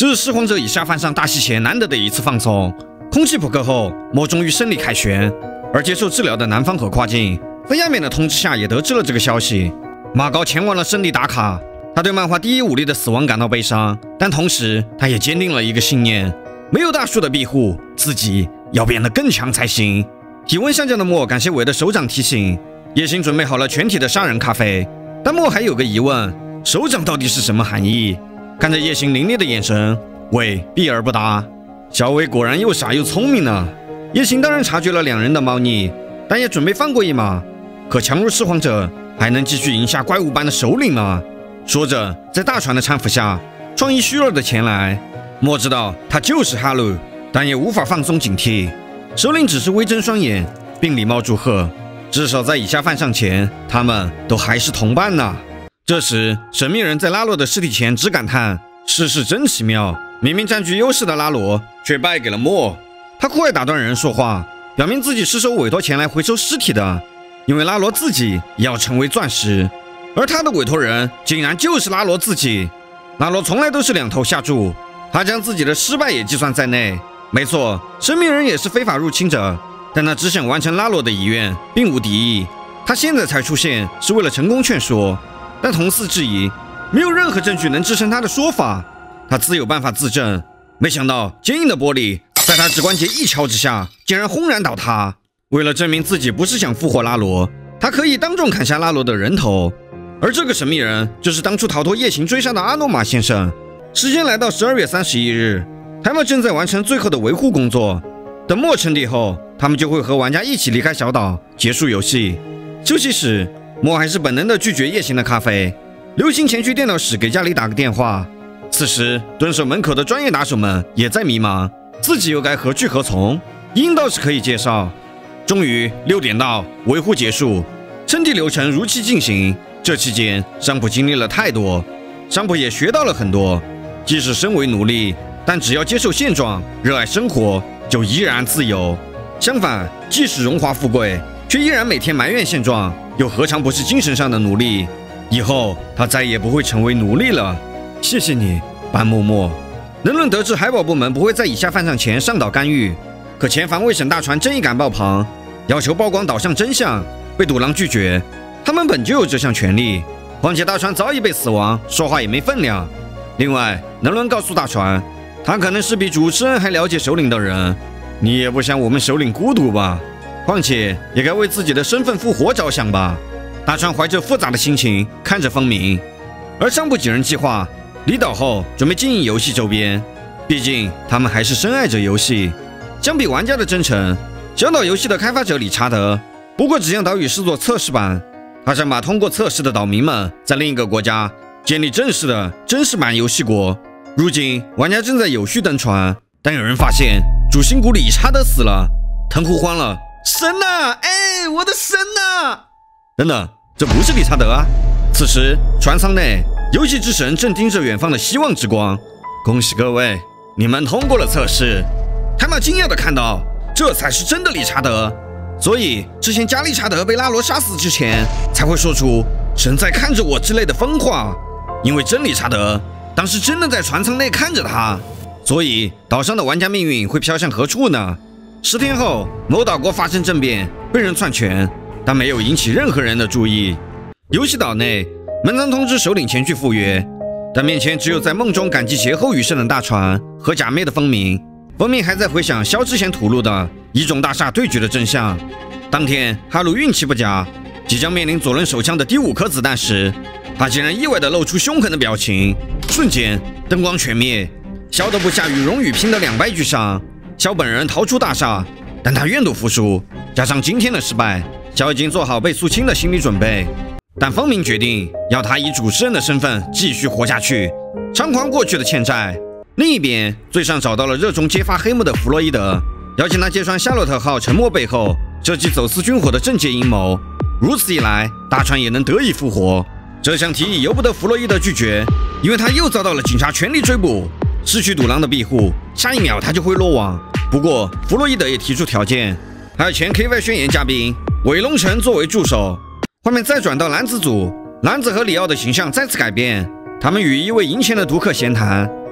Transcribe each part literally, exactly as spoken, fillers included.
这是拾荒者以下犯上大戏前难得的一次放松。空气扑克后，莫终于胜利凯旋。而接受治疗的南方和跨境在亚冕的通知下也得知了这个消息。马高前往了胜利打卡，他对漫画第一武力的死亡感到悲伤，但同时他也坚定了一个信念：没有大树的庇护，自己要变得更强才行。体温下降的莫感谢韦的首长提醒，叶星准备好了全体的杀人咖啡，但莫还有个疑问：首长到底是什么含义？看着叶星凌冽的眼神，韦避而不答。小韦果然又傻又聪明呢。叶星当然察觉了两人的猫腻，但也准备放过一马。可强如拾荒者还能继续赢下怪物般的首领吗？说着，在大船的搀扶下，创意虚弱的前来。莫知道他就是哈鲁，但也无法放松警惕。首领只是微睁双眼，并礼貌祝贺。至少在以下犯上前，他们都还是同伴呢。这时，神秘人在拉罗的尸体前只感叹：世事真奇妙，明明占据优势的拉罗，却败给了莫。他酷爱打断人说话，表明自己是受委托前来回收尸体的，因为拉罗自己也要成为钻石，而他的委托人竟然就是拉罗自己。拉罗从来都是两头下注，他将自己的失败也计算在内。没错，神秘人也是非法入侵者，但他只想完成拉罗的遗愿，并无敌意。他现在才出现是为了成功劝说，但同嗣质疑，没有任何证据能支撑他的说法，他自有办法自证。没想到坚硬的玻璃在他指关节一敲之下，竟然轰然倒塌。为了证明自己不是想复活拉罗，他可以当众砍下拉罗的人头。而这个神秘人就是当初逃脱夜行追杀的阿诺玛先生。时间来到十二月三十一日，他们正在完成最后的维护工作。等末称帝后，他们就会和玩家一起离开小岛，结束游戏。休息时，莫还是本能地拒绝夜行的咖啡，流行前去电脑室给家里打个电话。此时，蹲守门口的专业打手们也在迷茫，自己又该何去何从？鹰倒是可以介绍。终于六点到，维护结束，称帝流程如期进行。这期间，商普经历了太多，商普也学到了很多。即使身为奴隶，但只要接受现状，热爱生活，就依然自由。相反，即使荣华富贵，却依然每天埋怨现状，又何尝不是精神上的奴隶？以后他再也不会成为奴隶了。谢谢你，班默默。能论得知海保部门不会在以下犯上前上岛干预，可前防卫省大船正义感爆棚，要求曝光岛上真相，被赌狼拒绝。他们本就有这项权利，况且大船早已被死亡，说话也没分量。另外，能论告诉大船，他可能是比主持人还了解首领的人。你也不想我们首领孤独吧？况且也该为自己的身份复活着想吧。大船怀着复杂的心情看着风鸣，而上部几人计划离岛后准备经营游戏周边，毕竟他们还是深爱着游戏。相比玩家的真诚，小岛游戏的开发者理查德不过只将岛屿视作测试版，他想把通过测试的岛民们在另一个国家建立正式的真实版游戏国。如今玩家正在有序登船，但有人发现主心骨理查德死了，藤壶慌了：神呐！哎，我的神呐！等等，这不是理查德啊！此时船舱内，游戏之神正盯着远方的希望之光。恭喜各位，你们通过了测试。海马惊讶地看到，这才是真的理查德。所以之前加利查德被拉罗杀死之前，才会说出神在看着我之类的疯话。因为真理查德当时真的在船舱内看着他，所以岛上的玩家命运会飘向何处呢？十天后，某岛国发生政变，被人篡权，但没有引起任何人的注意。游戏岛内，门仓通知首领前去赴约，但面前只有在梦中感激劫后余生的大船和假寐的风鸣。风鸣还在回想萧之前吐露的一种大厦对决的真相。当天，哈鲁运气不佳，即将面临左轮手枪的第五颗子弹时，他竟然意外地露出凶狠的表情。瞬间，灯光全灭，萧德部下与荣羽拼得两败俱伤。萧本人逃出大厦，但他愿赌服输，加上今天的失败，萧已经做好被肃清的心理准备。但风鸣决定要他以主持人的身份继续活下去，偿还过去的欠债。另一边，最上找到了热衷揭发黑幕的弗洛伊德，邀请他揭穿夏洛特号沉没背后设计走私军火的政界阴谋。如此一来，大船也能得以复活。这项提议由不得弗洛伊德拒绝，因为他又遭到了警察全力追捕，失去赌狼的庇护，下一秒他就会落网。不过，弗洛伊德也提出条件，还有前 K Y 宣言嘉宾韦龙城作为助手。画面再转到男子组，男子和里奥的形象再次改变，他们与一位赢钱的毒客闲谈，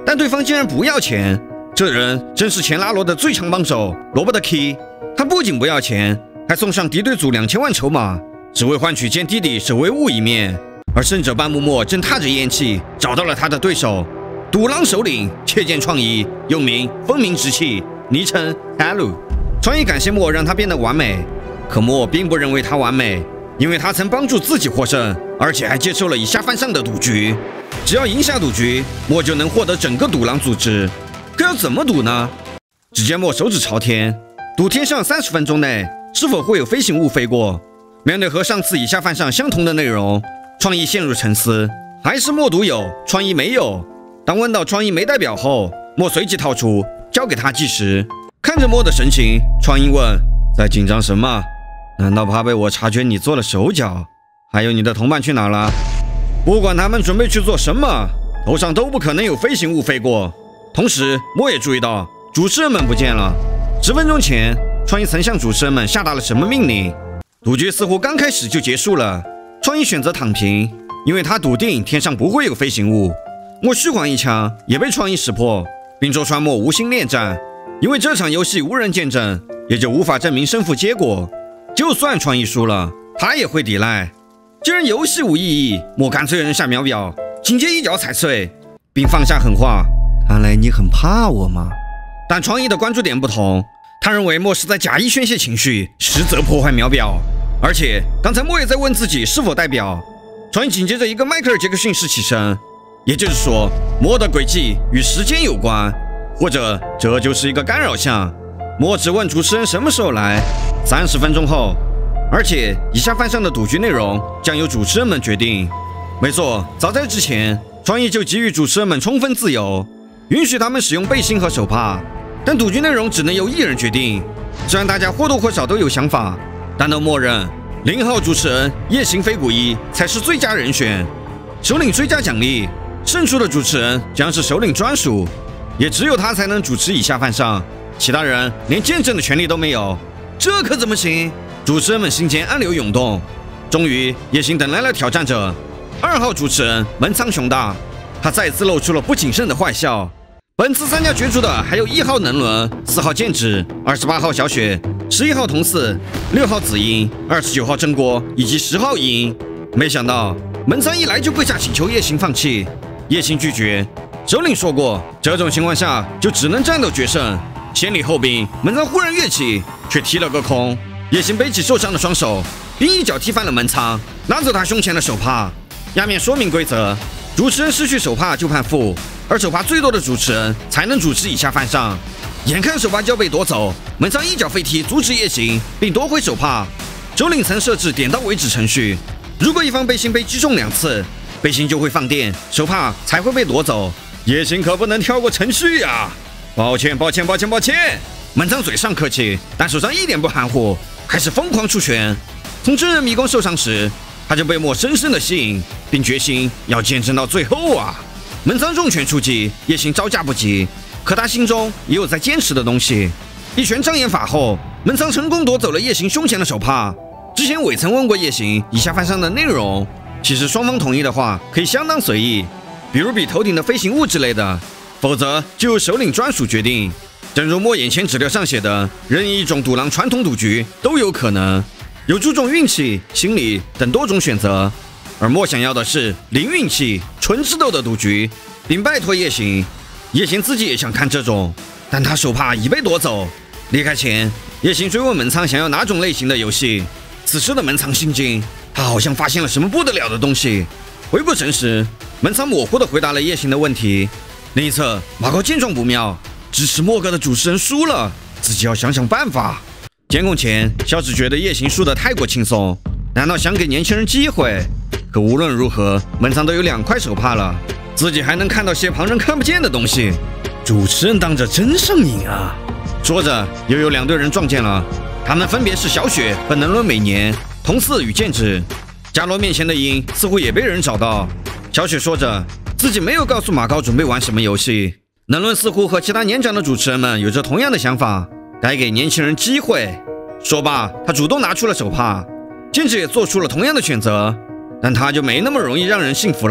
但对方竟然不要钱。这人正是前拉罗的最强帮手罗伯特 Key。他不仅不要钱，还送上敌对组两千万筹码，只为换取见弟弟是唯物一面。而胜者半木默正踏着烟气找到了他的对手，赌狼首领切剑创一，又名风鸣之气，昵称 Halu。创一感谢默让他变得完美，可默并不认为他完美，因为他曾帮助自己获胜，而且还接受了以下犯上的赌局。只要赢下赌局，默就能获得整个赌狼组织。可要怎么赌呢？只见默手指朝天，赌天上三十分钟内是否会有飞行物飞过。面对和上次以下犯上相同的内容，创意陷入沉思。还是默赌有，创意没有。当问到创意没带表后，默随即掏出交给他计时。看着默的神情，创意问：在紧张什么？难道怕被我察觉你做了手脚？还有你的同伴去哪了？不管他们准备去做什么，头上都不可能有飞行物飞过。同时默也注意到主持人们不见了。十分钟前创意曾向主持人们下达了什么命令？赌局似乎刚开始就结束了。创意选择躺平，因为他笃定天上不会有飞行物。默虚晃一枪也被创意识破，并戳穿默无心恋战。因为这场游戏无人见证，也就无法证明胜负结果。就算创意输了，他也会抵赖。既然游戏无意义，默干脆扔下秒表，紧接一脚踩碎，并放下狠话：看来你很怕我吗？但创意的关注点不同，他认为默是在假意宣泄情绪，实则破坏秒表。而且刚才默也在问自己是否代表。创意紧接着一个迈克尔·杰克逊式起身，也就是说默的轨迹与时间有关，或者这就是一个干扰项。默只问主持人什么时候来，三十分钟后。而且以下犯上的赌局内容将由主持人们决定。没错，早在之前创意就给予主持人们充分自由，允许他们使用背心和手帕，但赌局内容只能由一人决定。虽然大家或多或少都有想法，但都默认零号主持人夜行飞谷一才是最佳人选。首领追加奖励，胜出的主持人将是首领专属，也只有他才能主持以下犯上，其他人连见证的权利都没有。这可怎么行？主持人们心间暗流涌动。终于，夜行等来了挑战者。二号主持人门仓雄大，他再次露出了不谨慎的坏笑。本次参加角逐的还有一号能轮、四号剑指、二十八号小雪、十一号童四、六号紫英、二十九号真锅以及十号鹰。没想到门仓一来就跪下请求夜行放弃，夜行拒绝。首领说过，这种情况下就只能战斗决胜。先礼后兵，门仓忽然跃起，却踢了个空。夜行背起受伤的双手，并一脚踢翻了门仓，拿走他胸前的手帕。下面说明规则：主持人失去手帕就判负，而手帕最多的主持人才能主持以下犯上。眼看手帕就要被夺走，门仓一脚飞踢阻止夜行，并夺回手帕。首领曾设置点到为止程序，如果一方背心被击中两次，背心就会放电，手帕才会被夺走。夜行可不能跳过程序呀！抱歉，抱歉，抱歉，抱歉。门仓嘴上客气，但手上一点不含糊，开始疯狂出拳。从真人迷宫受伤时，他就被默深深的吸引，并决心要坚持到最后啊！门仓重拳出击，夜行招架不及，可他心中也有在坚持的东西。一拳障眼法后，门仓成功夺走了夜行胸前的手帕。之前我也曾问过夜行以下犯上的内容，其实双方同意的话可以相当随意，比如比头顶的飞行物之类的，否则就由首领专属决定。正如默眼前资料上写的，任意一种赌狼传统赌局都有可能，有注重运气、心理等多种选择。而默想要的是零运气、纯智斗的赌局，并拜托夜行。夜行自己也想看这种，但他手帕已被夺走。离开前，夜行追问门仓想要哪种类型的游戏。此时的门仓心惊，他好像发现了什么不得了的东西。回过神时，门仓模糊地回答了夜行的问题。另一侧，马高见状不妙，支持默哥的主持人输了，自己要想想办法。监控前，小指觉得夜行输得太过轻松，难道想给年轻人机会？可无论如何，门仓都有两块手帕了，自己还能看到些旁人看不见的东西。主持人当着真上瘾啊！说着，又有两队人撞见了，他们分别是小雪和能轮美年、童四与剑指。伽罗面前的鹰似乎也被人找到。小雪说着，自己没有告诉马高准备玩什么游戏。能轮似乎和其他年长的主持人们有着同样的想法，该给年轻人机会。说罢，他主动拿出了手帕。剑指也做出了同样的选择，但他就没那么容易让人信服了。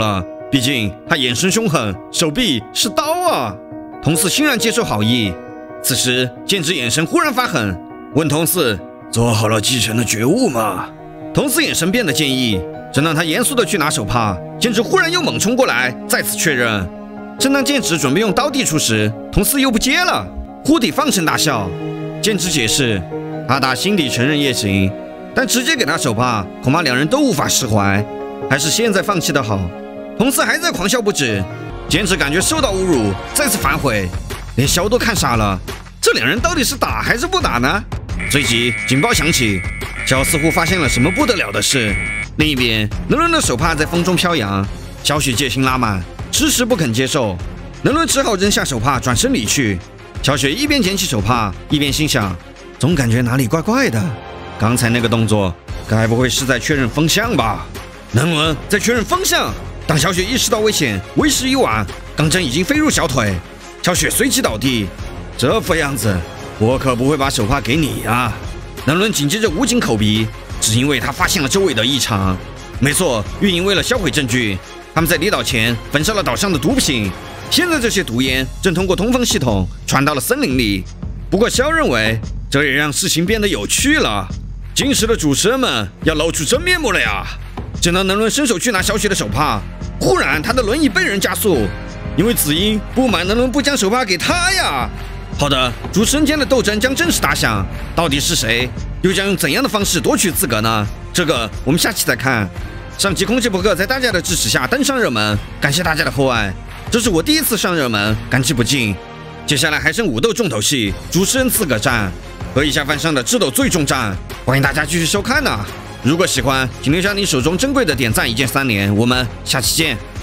毕竟他眼神凶狠，手臂是刀啊。童四欣然接受好意。此时剑指眼神忽然发狠，问童四：“做好了继承的觉悟吗？”童四眼神变得坚毅。正当他严肃地去拿手帕，剑指忽然又猛冲过来，再次确认。正当剑指准备用刀递出时，童四又不接了。忽地放声大笑。剑指解释，他打心底承认也行，但直接给他手帕，恐怕两人都无法释怀，还是现在放弃的好。童四还在狂笑不止，剑指感觉受到侮辱，再次反悔，连萧都看傻了。这两人到底是打还是不打呢？随即警报响起，萧似乎发现了什么不得了的事。另一边，能伦的手帕在风中飘扬，小雪戒心拉满，迟迟不肯接受。能伦只好扔下手帕，转身离去。小雪一边捡起手帕，一边心想，总感觉哪里怪怪的。刚才那个动作，该不会是在确认风向吧？能伦在确认风向。当小雪意识到危险，为时已晚，钢针已经飞入小腿，小雪随即倒地。这副样子，我可不会把手帕给你啊！能伦紧接着捂紧口鼻，只因为他发现了周围的异常。没错，运营为了销毁证据，他们在离岛前焚烧了岛上的毒品。现在这些毒烟正通过通风系统传到了森林里。不过萧认为，这也让事情变得有趣了。今时的主持人们要露出真面目了呀！正当能伦伸手去拿小雪的手帕，忽然他的轮椅被人加速，因为子英不满能伦不将手帕给他呀。好的，主持人间的斗争将正式打响，到底是谁，又将用怎样的方式夺取资格呢？这个我们下期再看。上期空气扑克在大家的支持下登上热门，感谢大家的厚爱。这是我第一次上热门，感激不尽。接下来还剩武斗重头戏，主持人资格战和以下犯上的智斗最终战，欢迎大家继续收看呢、啊。如果喜欢，请留下你手中珍贵的点赞一键三连，我们下期见。